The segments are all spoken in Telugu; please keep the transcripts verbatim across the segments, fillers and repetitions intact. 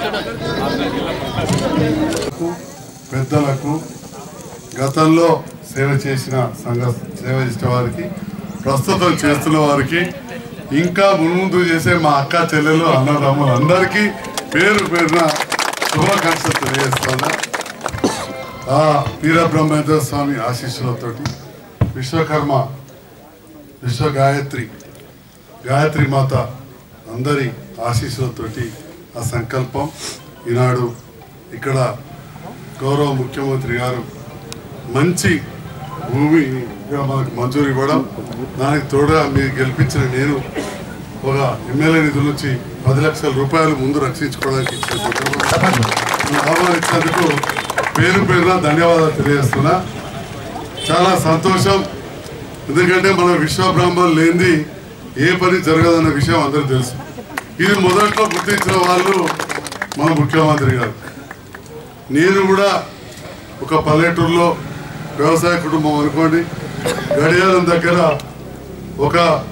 పెద్దలకు గతంలో సేవ చేసిన సంఘ సేవ చేసిన వారికి ప్రస్తుతం చేస్తున్న వారికి ఇంకా ముందు చేసే మా అక్క చెల్లెలు అన్నదమ్ములు అందరికీ పేరు పేరున శుభాకాంక్షలు తెలియజేస్తున్నా. ఆ వీరబ్రహ్మేంద్ర స్వామి ఆశీస్సులతోటి విశ్వకర్మ విశ్వ గాయత్రి గాయత్రి మాత అందరి ఆశీస్సులతోటి ఆ సంకల్పం ఈనాడు ఇక్కడ గౌరవ ముఖ్యమంత్రి గారు మంచి భూమి మనకు మంజూరు ఇవ్వడం, దానికి తోడుగా మీరు గెలిపించిన నేను ఒక ఎమ్మెల్యే నిధుల నుంచి పది లక్షల రూపాయలు ముందు రక్షించుకోవడానికి ఆహ్వానించినందుకు పేరు పేరున ధన్యవాదాలు తెలియజేస్తున్నా. చాలా సంతోషం. ఎందుకంటే మన విశ్వబ్రాహ్మణులు లేనిది ఏ పని జరగదన్న విషయం అందరికీ తెలుసు. ఇది మొదట్లో గుర్తించిన వాళ్ళు మన ముఖ్యమంత్రి గారు. నేను కూడా ఒక పల్లెటూరులో వ్యవసాయ కుటుంబం అనుకోండి, గడియారం దగ్గర ఒక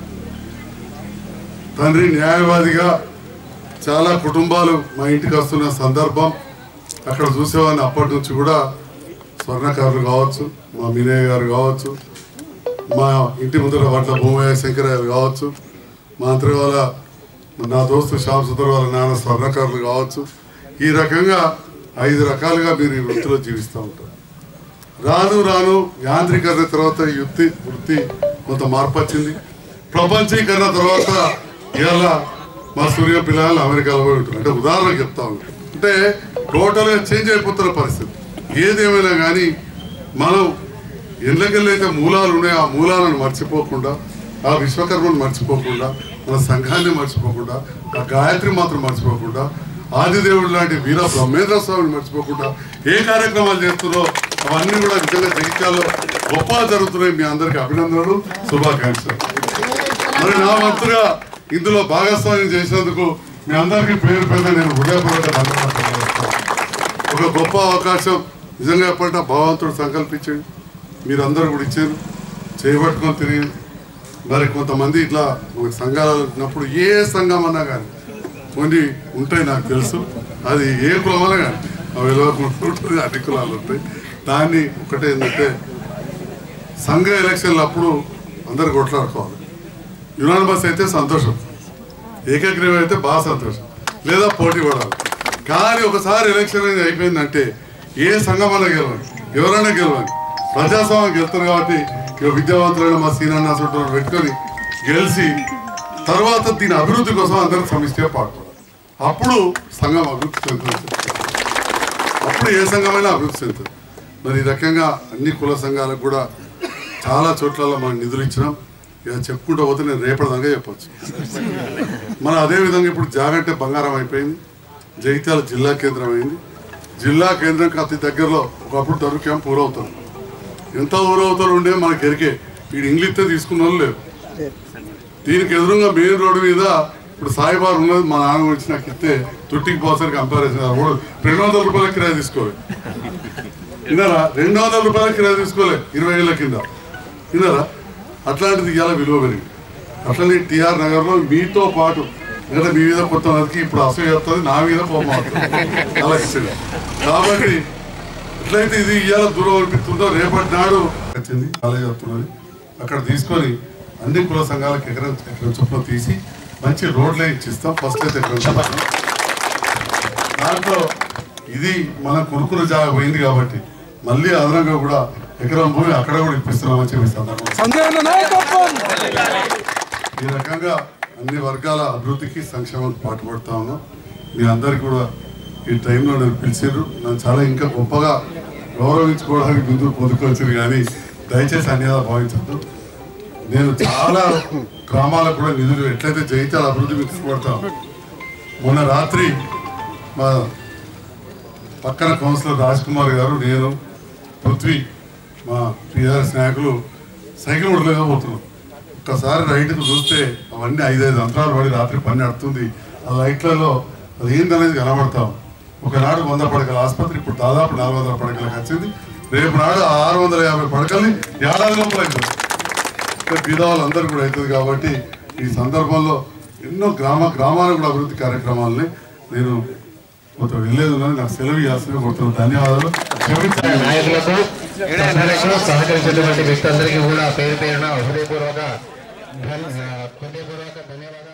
తండ్రి న్యాయవాదిగా చాలా కుటుంబాలు మా ఇంటికి వస్తున్న సందర్భం అక్కడ చూసేవాడిని. అప్పటి నుంచి కూడా స్వర్ణకారులు కావచ్చు, మా మీనయ్య గారు కావచ్చు, మా ఇంటి ముందర వడ్ల భూమయ్య శంకరయ్య కావచ్చు, మా అంతరి వాళ్ళ నా దోస్తు శ్యామ్ సుందర్ వాళ్ళ నాన్న స్వర్ణకారులు కావచ్చు. ఈ రకంగా ఐదు రకాలుగా మీరు ఈ వృత్తిలో జీవిస్తూ ఉంటారు. రాను రాను యాంత్రీకరణ తర్వాత ఈ వృత్తి వృత్తి కొంత మార్పు వచ్చింది. ప్రపంచీకరణ తర్వాత ఇవాళ మా సూర్య పిల్లలు అమెరికాలో పోయి ఉంటారు. అంటే ఉదాహరణకు చెప్తా ఉంటారు. అంటే టోటల్గా చేంజ్ అయిపోతున్న పరిస్థితి. ఏదేమైనా కానీ మనం ఎళ్ళకెళ్ళైతే మూలాలు ఉన్నాయో ఆ మూలాలను మర్చిపోకుండా, ఆ విశ్వకర్మను మర్చిపోకుండా, మన సంఘాన్ని మర్చిపోకుండా, ఆ గాయత్రి మాత్రం మర్చిపోకుండా, ఆదిదేవుడు లాంటి వీర బ్రహ్మేంద్ర స్వామిని మర్చిపోకుండా ఏ కార్యక్రమాలు చేస్తున్నారో అవన్నీ కూడా నిజంగా జగిత్యాల్లో గొప్ప జరుగుతున్నాయి. మీ అందరికీ అభినందనలు, శుభాకాంక్షలు. మరి నా వంతుగా ఇందులో భాగస్వామ్యం చేసినందుకు మీ అందరికీ పేరు పేరు నేను హృదయపూర్వక ధన్యవాదాలు. ఒక గొప్ప అవకాశం నిజంగా ఎప్పటికీ భగవంతుడు సంకల్పించండి, మీరందరూ కూడా ఇచ్చారు, చేయబట్టుకొని తిరిగి. మరి కొంతమంది ఇట్లా సంఘాలు ఉన్నప్పుడు ఏ సంఘం అన్నా కానీ కొన్ని ఉంటాయి, నాకు తెలుసు. అది ఏ కులమన్నా కానీ అవి ఉంటుంది, అన్ని కులాలు ఉంటాయి. దాన్ని ఒకటే ఏంటంటే సంఘ ఎలక్షన్లు అప్పుడు అందరు కొట్లాడుకోవాలి. యునానిమస్ అయితే సంతోషం, ఏకగ్రీవం అయితే బాగా సంతోషం, లేదా పోటీ పడాలి. కానీ ఒకసారి ఎలక్షన్ అనేది అయిపోయిందంటే ఏ సంఘం అన్నా గెలవాలి, ఎవరైనా గెలవాలి. ప్రజాస్వామ్యం గెలుస్తారు కాబట్టి ఇక విద్యావంతులైన మా సీనియర్ హాస్పిటల్ పెట్టుకొని గెలిచి తర్వాత దీని అభివృద్ధి కోసం అందరూ సమిష్టిగా పాటుపడాలి. అప్పుడు సంఘం అభివృద్ధి చెందుతుంది. అప్పుడు ఏ సంఘమైనా అభివృద్ధి చెందుతుంది. మరి ఈ రకంగా అన్ని కుల సంఘాలకు కూడా చాలా చోట్లలో మనం నిధులు ఇచ్చినాం. ఇక చెప్పుకుంటూ పోతే నేను రేపటిదాకా చెప్పచ్చు. మనం అదేవిధంగా ఇప్పుడు జాగంటే బంగారం అయిపోయింది, జగిత్యాల జిల్లా కేంద్రం అయింది. జిల్లా కేంద్రంకి అతి దగ్గరలో ఒకప్పుడు దొరికాం పూరవుతాం. ఎంత ఊరవుతారు ఉండే మనకి ఎరికే. వీడు ఇంగ్లీష్తో తీసుకున్న వాళ్ళు లేవు. దీనికి ఎదురుగా మెయిన్ రోడ్డు మీద ఇప్పుడు సాయిబార్ ఉన్నది. మా నాన్న గురించి నాకు ఇస్తే తుట్టికి పోసరికి కంపారిజన్ రెండు వందల రూపాయల కిరాయి తీసుకోలే విన్నారా, రెండు వందల రూపాయల కిరాయి తీసుకోలే ఇరవై ఏళ్ళ కింద విన్నారా. అట్లాంటిది ఇవాళ విలువ పెరిగింది. అట్లనే టీఆర్ నగర్లో మీతో పాటు ఎందుకంటే మీ మీద కొత్త నదికి ఇప్పుడు అసూయ చేస్తుంది, నా మీద కోపం అవుతుంది అలా ఇచ్చింది. కాబట్టి ఎట్లయితే ఇది ఇవాళ దూరం అనిపిస్తుందో రేపటి నాడు వచ్చింది కాలేజ్ వస్తున్నది. అక్కడ తీసుకొని అన్ని కుల సంఘాలకు ఎకరం ఎకరం చొప్పున తీసి మంచి రోడ్లే ఇచ్చిస్తాం. ఫస్ట్ అయితే ఎకరం దాంట్లో ఇది మన కొనుక్కున్న జాగా పోయింది కాబట్టి మళ్ళీ అదనంగా కూడా ఎకరం భూమి అక్కడ కూడా ఇప్పిస్తున్నామని చెప్పి సందర్భం. ఈ రకంగా అన్ని వర్గాల అభివృద్ధికి సంక్షేమానికి పాటుపడతా ఉన్నాం. మీ అందరికీ కూడా ఈ టైంలో నేను పిలిచారు. నన్ను చాలా ఇంకా గొప్పగా గౌరవించుకోవడానికి ముందు పొందుకొచ్చారు. కానీ దయచేసి అన్యాయ భావించద్దు. నేను చాలా గ్రామాలకు కూడా నిధులు ఎట్లయితే జగిత్యాల అభివృద్ధి తీసుకుపడతాం. మొన్న రాత్రి మా పక్కన కౌన్సిలర్ రాజ్ కుమార్ గారు, నేను, పృథ్వీ, మా టీఆర్ఎస్ నాయకులు సైకిల్ ముడలేగా పోతున్నాం. ఒక్కసారి రైట్కు చూస్తే అవన్నీ ఐదైదు అంతరాలు పడి రాత్రి పని నడుతుంది. ఆ లైట్లలో అది ఏందనేది కనబడతాం. ఒకనాడు వంద పడకల ఆసుపత్రి ఇప్పుడు దాదాపు నాలుగు వందల పడకలకు వచ్చింది. రేపు నాడు ఆరు వందల యాభై పడకల్ని ఏడాది లోపల అవుతుంది. బీద వాళ్ళందరూ కూడా అవుతుంది. కాబట్టి ఈ సందర్భంలో ఎన్నో గ్రామ గ్రామాలకు కూడా అభివృద్ధి కార్యక్రమాలని నేను మొత్తం వెళ్ళేది ఉన్నది నాకు సెలవు ఇవ్వాల్సిన కొడుతున్నాను. ధన్యవాదాలు. నాయకులకు సహకరించినటువంటి వ్యక్తులందరికీ కూడా పేరు పేరున హృదయపూర్వక హృదయపూర్వక ధన్యవాదాలు.